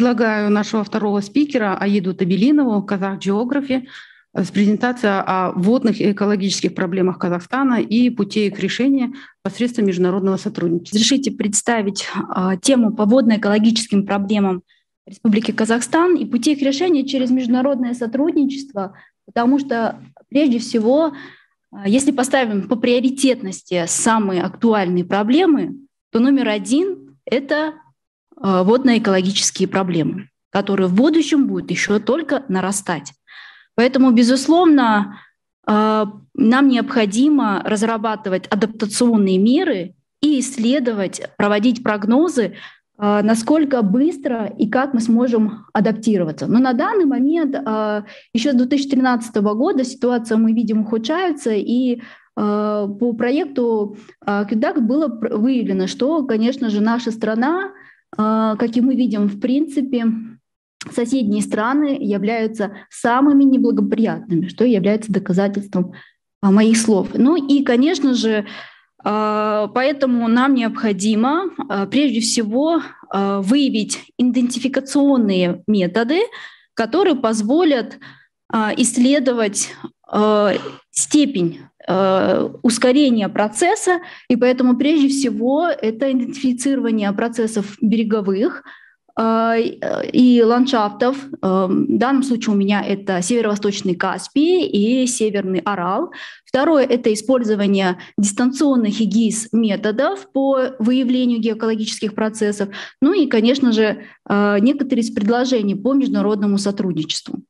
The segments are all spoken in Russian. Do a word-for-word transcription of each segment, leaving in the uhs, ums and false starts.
предлагаю нашего второго спикера Аиду Табелинову, Казах Geography, с презентацией о водных и экологических проблемах Казахстана и путей их решения посредством международного сотрудничества. Разрешите представить э, тему по водно-экологическим проблемам Республики Казахстан и пути их решения через международное сотрудничество, потому что прежде всего, э, если поставим по приоритетности самые актуальные проблемы, то номер один — это э, водно-экологические проблемы, которые в будущем будут еще только нарастать. Поэтому, безусловно, нам необходимо разрабатывать адаптационные меры и исследовать, проводить прогнозы, насколько быстро и как мы сможем адаптироваться. Но на данный момент, еще с две тысячи тринадцатого года, ситуация, мы видим, ухудшается, и по проекту Кюдак было выявлено, что, конечно же, наша страна, как и мы видим, в принципе, соседние страны являются самыми неблагоприятными, что является доказательством моих слов. Ну и, конечно же, поэтому нам необходимо прежде всего выявить идентификационные методы, которые позволят исследовать степень ускорения процесса, и поэтому прежде всего это идентифицирование процессов береговых и ландшафтов. В данном случае у меня это северо-восточный Каспий и северный Арал. Второе — это использование дистанционных и ГИС методов по выявлению геоэкологических процессов. Ну и, конечно же, некоторые из предложений по международному сотрудничеству.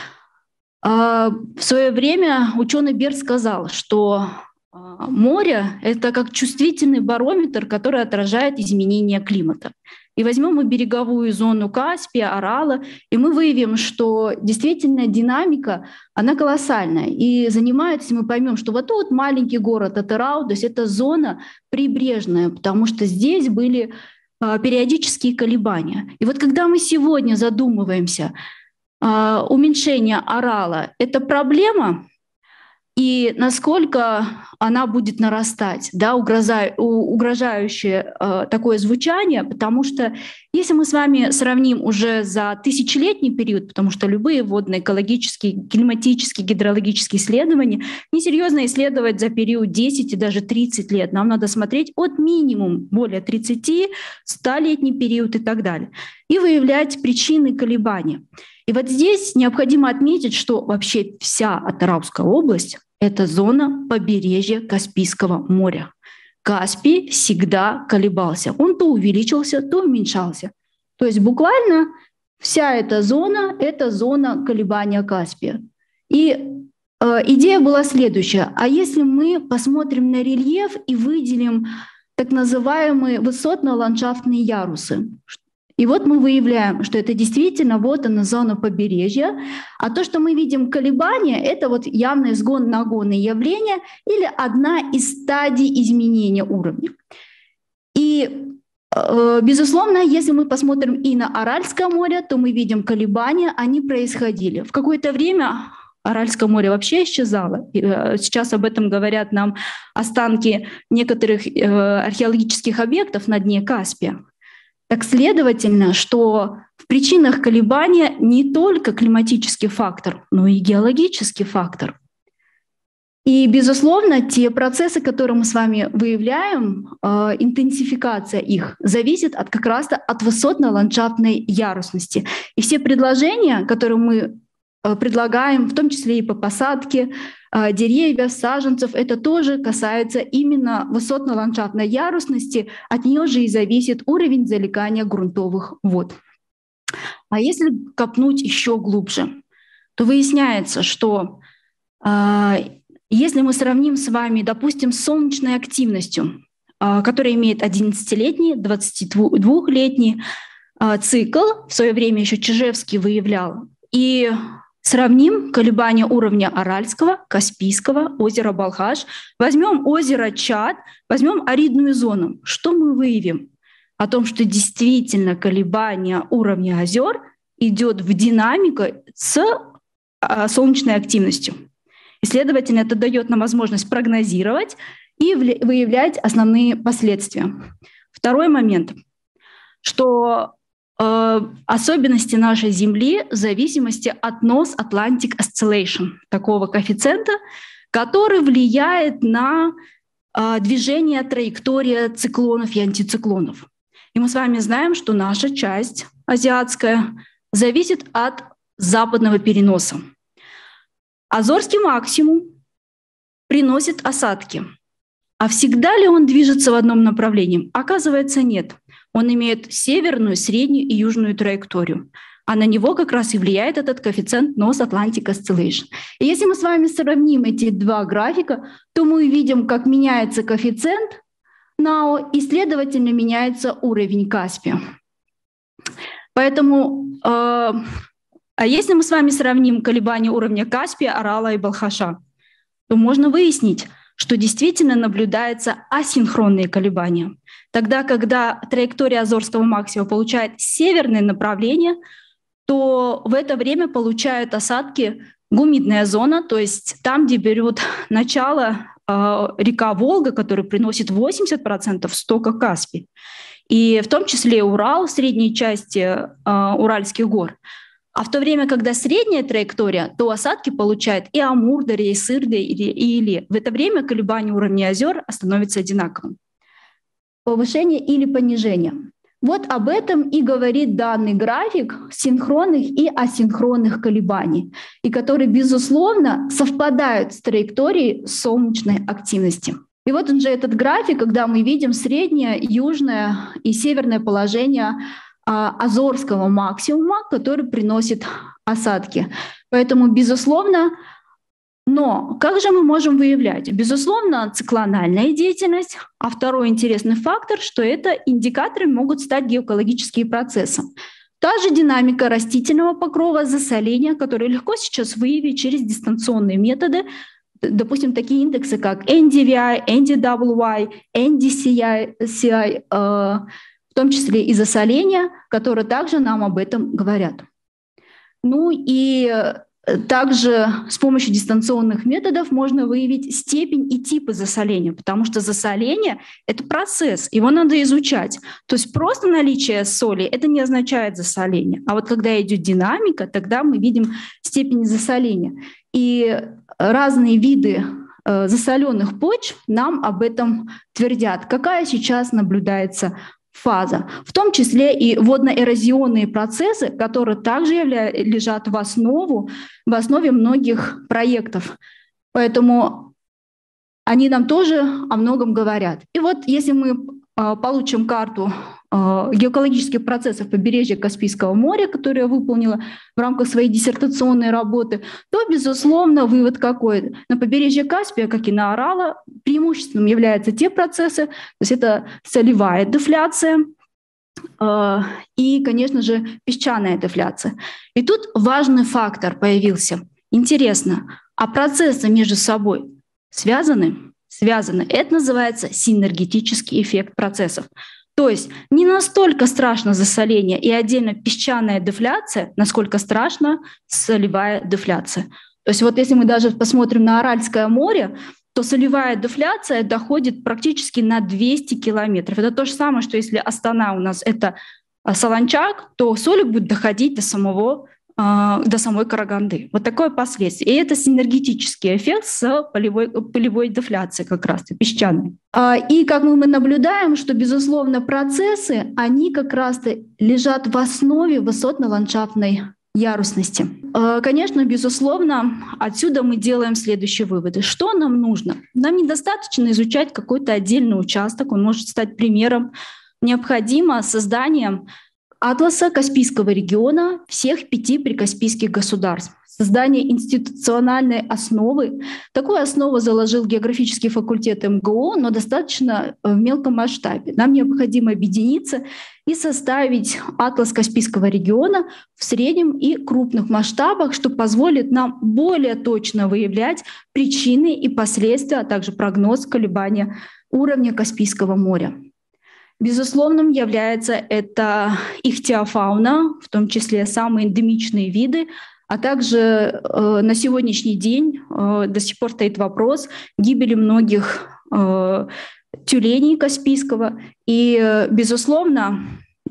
В свое время ученый Берр сказал, что море — это как чувствительный барометр, который отражает изменения климата. И возьмем мы береговую зону Каспия, Арала, и мы выявим, что действительно динамика, она колоссальная. И занимается, мы поймем, что вот тут маленький город Атырау, то есть это зона прибрежная, потому что здесь были а, периодические колебания. И вот когда мы сегодня задумываемся, а, уменьшение Арала — это проблема, и насколько она будет нарастать, да, угрожающее, угрожающее э, такое звучание, потому что если мы с вами сравним уже за тысячелетний период, потому что любые водно-экологические, климатические, гидрологические исследования несерьезно исследовать за период десять и даже тридцать лет. Нам надо смотреть от минимум более тридцати, столетний период и так далее, и выявлять причины колебания. И вот здесь необходимо отметить, что вообще вся Атырауская область — это зона побережья Каспийского моря. Каспий всегда колебался. Он то увеличился, то уменьшался. То есть буквально вся эта зона — это зона колебания Каспия. И э, идея была следующая. А если мы посмотрим на рельеф и выделим так называемые высотно-ландшафтные ярусы, и вот мы выявляем, что это действительно вот она зона побережья, а то, что мы видим колебания, это вот явные сгон-нагонные явления или одна из стадий изменения уровня. И, э, безусловно, если мы посмотрим и на Аральское море, то мы видим колебания, они происходили. В какое-то время Аральское море вообще исчезало. Сейчас об этом говорят нам останки некоторых э, археологических объектов на дне Каспия. Так следовательно, что в причинах колебания не только климатический фактор, но и геологический фактор. И, безусловно, те процессы, которые мы с вами выявляем, э, интенсификация их зависит от, как раз от высотно-ландшафтной ярусности. И все предложения, которые мы э, предлагаем, в том числе и по посадке э, деревьев, саженцев, это тоже касается именно высотно-ландшафтной ярусности. От нее же и зависит уровень залегания грунтовых вод. А если копнуть еще глубже, то выясняется, что э, если мы сравним с вами, допустим, с солнечной активностью, э, которая имеет одиннадцатилетний, двадцатидвухлетний э, цикл, в свое время еще Чижевский выявлял, и сравним колебания уровня Аральского, Каспийского, озера Балхаш, возьмем озеро Чад, возьмем аридную зону. Что мы выявим? О том, что действительно колебание уровня озер идет в динамику с а, солнечной активностью. И, следовательно, это дает нам возможность прогнозировать и выявлять основные последствия. Второй момент, что особенности нашей Земли в зависимости от North Atlantic Oscillation, такого коэффициента, который влияет на движение, траектория циклонов и антициклонов. И мы с вами знаем, что наша часть азиатская зависит от западного переноса. Азорский максимум приносит осадки. А всегда ли он движется в одном направлении? Оказывается, нет. Он имеет северную, среднюю и южную траекторию. А на него как раз и влияет этот коэффициент North Atlantic Oscillation. И если мы с вами сравним эти два графика, то мы увидим, как меняется коэффициент НАО и, следовательно, меняется уровень Каспия. Поэтому, э, а если мы с вами сравним колебания уровня Каспия, Арала и Балхаша, то можно выяснить, что действительно наблюдаются асинхронные колебания. Тогда, когда траектория Азорского максимума получает северное направление, то в это время получают осадки гумидная зона, то есть там, где берет начало э, река Волга, которая приносит восемьдесят процентов стока Каспий, и в том числе Урал в средней части э, Уральских гор. А в то время, когда средняя траектория, то осадки получают и Амур, Дарья, и Сырдарья, и Или. В это время колебания уровня озер становятся одинаковым. Повышение или понижение. Вот об этом и говорит данный график синхронных и асинхронных колебаний, и которые, безусловно, совпадают с траекторией солнечной активности. И вот он же этот график, когда мы видим среднее, южное и северное положение Азорского максимума, который приносит осадки. Поэтому, безусловно, но как же мы можем выявлять? Безусловно, циклональная деятельность, а второй интересный фактор, что это индикаторы могут стать геоэкологические процессы. Та же динамика растительного покрова, засоления, которые легко сейчас выявить через дистанционные методы, допустим, такие индексы, как эн ди ви ай, эн ди дабл ю ай, эн ди си ай, э, в том числе и засоления, которые также нам об этом говорят. Ну и также с помощью дистанционных методов можно выявить степень и типы засоления, потому что засоление — это процесс, его надо изучать. То есть просто наличие соли — это не означает засоление. А вот когда идет динамика, тогда мы видим степень засоления. И разные виды э, засоленных почв нам об этом твердят. Какая сейчас наблюдается фаза, в том числе и водно-эрозионные процессы, которые также явля... лежат в основу, в основе многих проектов. Поэтому они нам тоже о многом говорят. И вот если мы э, получим карту э, геоэкологических процессов побережья Каспийского моря, которую я выполнила в рамках своей диссертационной работы, то, безусловно, вывод какой? На побережье Каспия, как и на Арала, преимуществом являются те процессы, то есть это солевая дефляция э, и, конечно же, песчаная дефляция. И тут важный фактор появился. Интересно, а процессы между собой связаны? Связаны. Это называется синергетический эффект процессов. То есть не настолько страшно засоление и отдельно песчаная дефляция, насколько страшна солевая дефляция. То есть вот если мы даже посмотрим на Аральское море, то солевая дефляция доходит практически на двести километров. Это то же самое, что если Астана у нас это Солончак, то соль будет доходить до самого до самой Караганды. Вот такое последствие. И это синергетический эффект с полевой, полевой дефляцией как раз, песчаной. И как мы наблюдаем, что, безусловно, процессы, они как раз лежат в основе высотно-ландшафтной ярусности. Конечно, безусловно, отсюда мы делаем следующие выводы. Что нам нужно? Нам недостаточно изучать какой-то отдельный участок, он может стать примером. Необходимо создание атласа Каспийского региона всех пяти прикаспийских государств. Создание институциональной основы. Такую основу заложил географический факультет эм гэ о, но достаточно в мелком масштабе. Нам необходимо объединиться и составить атлас Каспийского региона в среднем и крупных масштабах, что позволит нам более точно выявлять причины и последствия, а также прогноз колебания уровня Каспийского моря. Безусловным является это ихтиофауна, в том числе самые эндемичные виды, а также э, на сегодняшний день э, до сих пор стоит вопрос гибели многих э, тюленей Каспийского. И, э, безусловно,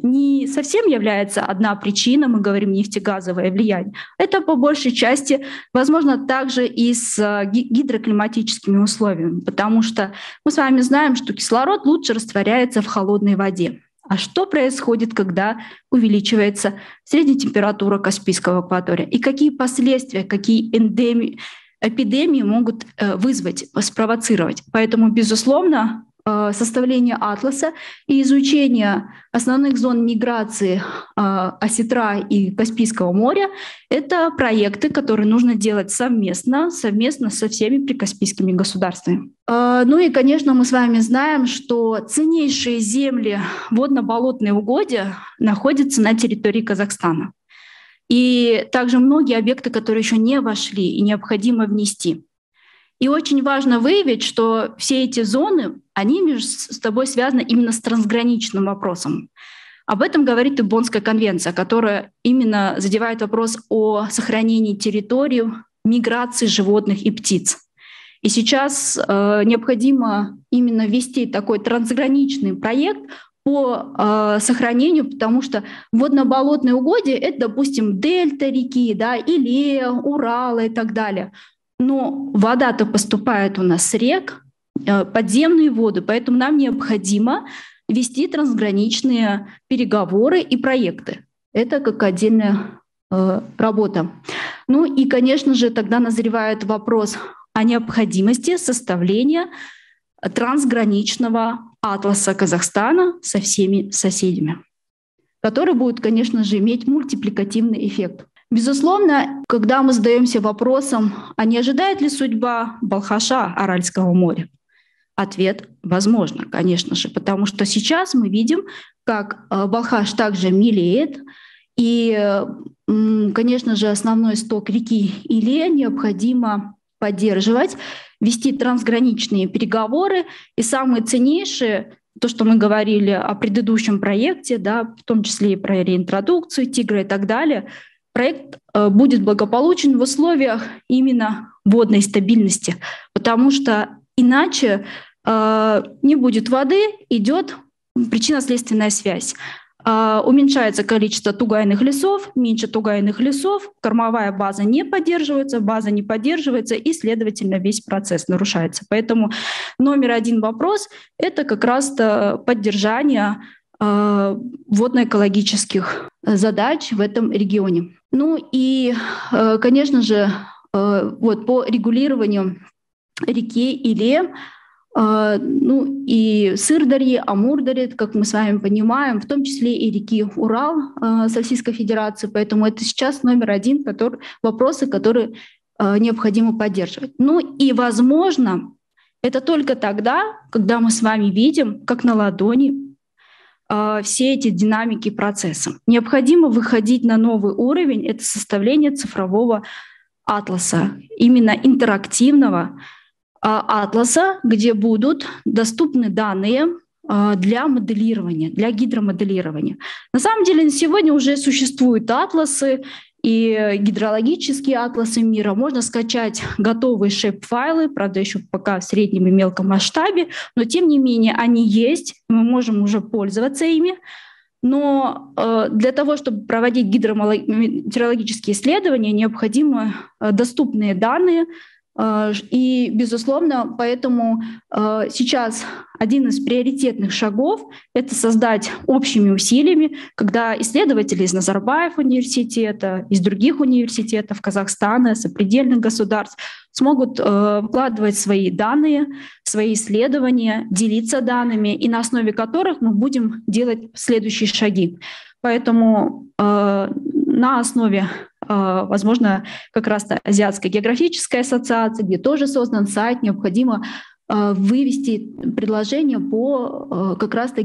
не совсем является одна причина, мы говорим нефтегазовое влияние. Это по большей части, возможно, также и с гидроклиматическими условиями, потому что мы с вами знаем, что кислород лучше растворяется в холодной воде. А что происходит, когда увеличивается средняя температура Каспийского акватория? И какие последствия, какие эндемии, эпидемии могут вызвать, спровоцировать? Поэтому, безусловно, составление атласа и изучение основных зон миграции осетра и Каспийского моря — это проекты, которые нужно делать совместно, совместно со всеми прикаспийскими государствами. Ну и, конечно, мы с вами знаем, что ценнейшие земли водно-болотные угодья находятся на территории Казахстана. И также многие объекты, которые еще не вошли и необходимо внести. И очень важно выявить, что все эти зоны, они между собой связаны именно с трансграничным вопросом. Об этом говорит и Боннская конвенция, которая именно задевает вопрос о сохранении территории, миграции животных и птиц. И сейчас э, необходимо именно ввести такой трансграничный проект по э, сохранению, потому что водно-болотные угодья — это, допустим, дельта реки, да, Илея, Урала и так далее. Но вода-то поступает у нас с рек, подземные воды, поэтому нам необходимо вести трансграничные переговоры и проекты. Это как отдельная э, работа. Ну и, конечно же, тогда назревает вопрос о необходимости составления трансграничного атласа Казахстана со всеми соседями, который будет, конечно же, иметь мультипликативный эффект. Безусловно, когда мы задаемся вопросом, а не ожидает ли судьба Балхаша Аральского моря? Ответ — возможно, конечно же, потому что сейчас мы видим, как Балхаш также мелеет, и, конечно же, основной исток реки Иле необходимо поддерживать, вести трансграничные переговоры, и самые ценнейшие — то, что мы говорили о предыдущем проекте, да, в том числе и про реинтродукцию тигра и так далее, проект будет благополучен в условиях именно водной стабильности, потому что иначе э, не будет воды, идет причинно-следственная связь. Э, уменьшается количество тугайных лесов, меньше тугайных лесов, кормовая база не поддерживается, база не поддерживается, и, следовательно, весь процесс нарушается. Поэтому номер один вопрос — это как раз поддержание э, водно-экологических задач в этом регионе. Ну и, э, конечно же, э, вот по регулированию реки Иле, э, ну и Сырдарье, Амурдарье, как мы с вами понимаем, в том числе и реки Урал э, с Российской Федерации. Поэтому это сейчас номер один который, вопросы, которые э, необходимо поддерживать. Ну и, возможно, это только тогда, когда мы с вами видим, как на ладони, э, все эти динамики процесса. Необходимо выходить на новый уровень — это составление цифрового атласа, именно интерактивного атласа, где будут доступны данные для моделирования, для гидромоделирования. На самом деле сегодня уже существуют атласы и гидрологические атласы мира. Можно скачать готовые шейп-файлы, правда, еще пока в среднем и мелком масштабе, но тем не менее они есть, мы можем уже пользоваться ими. Но э, для того, чтобы проводить гидрометеорологические исследования, необходимы э, доступные данные. Э, и, безусловно, поэтому э, сейчас один из приоритетных шагов — это создать общими усилиями, когда исследователи из Назарбаев университета, из других университетов Казахстана, сопредельных государств смогут э, вкладывать свои данные, свои исследования, делиться данными, и на основе которых мы будем делать следующие шаги. Поэтому э, на основе, э, возможно, как раз Азиатской географической ассоциации, где тоже создан сайт, необходимо э, вывести предложение по э, как раз-то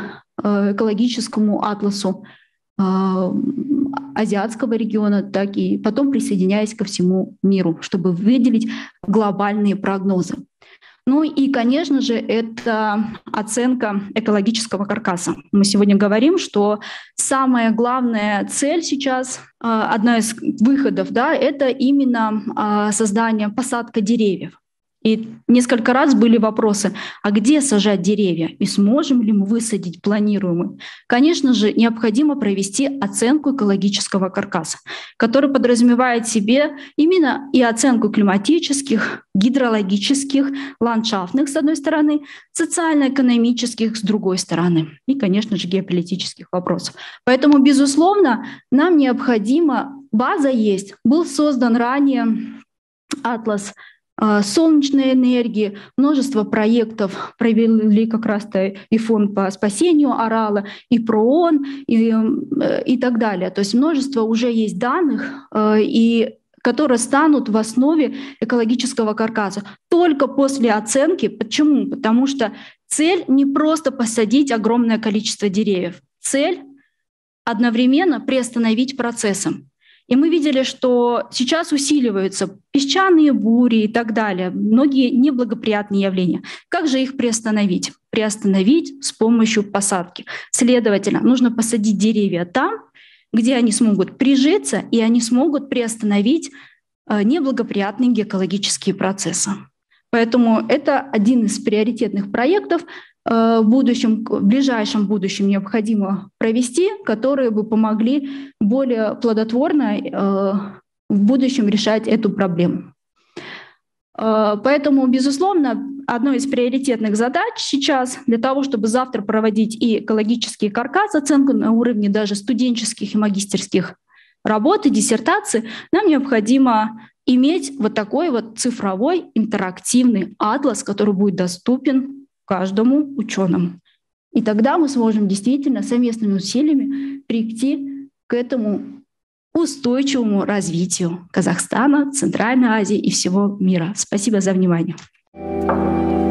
гидроэкологическому атласу э, азиатского региона, так и потом присоединяясь ко всему миру, чтобы выделить глобальные прогнозы. Ну и, конечно же, это оценка экологического каркаса. Мы сегодня говорим, что самая главная цель сейчас, одна из выходов, да, это именно создание, посадка деревьев. И несколько раз были вопросы, а где сажать деревья и сможем ли мы высадить планируемые? Конечно же, необходимо провести оценку экологического каркаса, который подразумевает в себе именно и оценку климатических, гидрологических, ландшафтных, с одной стороны, социально-экономических, с другой стороны, и, конечно же, геополитических вопросов. Поэтому, безусловно, нам необходимо, база есть, был создан ранее атлас солнечной энергии, множество проектов провели как раз-то и фонд по спасению Орала, и ПРООН, и, и так далее. То есть множество уже есть данных, и, которые станут в основе экологического каркаса. Только после оценки. Почему? Потому что цель не просто посадить огромное количество деревьев. Цель одновременно приостановить процессом. И мы видели, что сейчас усиливаются песчаные бури и так далее, многие неблагоприятные явления. Как же их приостановить? Приостановить с помощью посадки. Следовательно, нужно посадить деревья там, где они смогут прижиться, и они смогут приостановить неблагоприятные геокологические процессы. Поэтому это один из приоритетных проектов, в будущем, в ближайшем будущем необходимо провести, которые бы помогли более плодотворно в будущем решать эту проблему. Поэтому, безусловно, одной из приоритетных задач сейчас для того, чтобы завтра проводить и экологический каркас, оценку на уровне даже студенческих и магистерских работ и диссертаций, нам необходимо иметь вот такой вот цифровой интерактивный атлас, который будет доступен каждому ученому. И тогда мы сможем действительно совместными усилиями прийти к этому устойчивому развитию Казахстана, Центральной Азии и всего мира. Спасибо за внимание.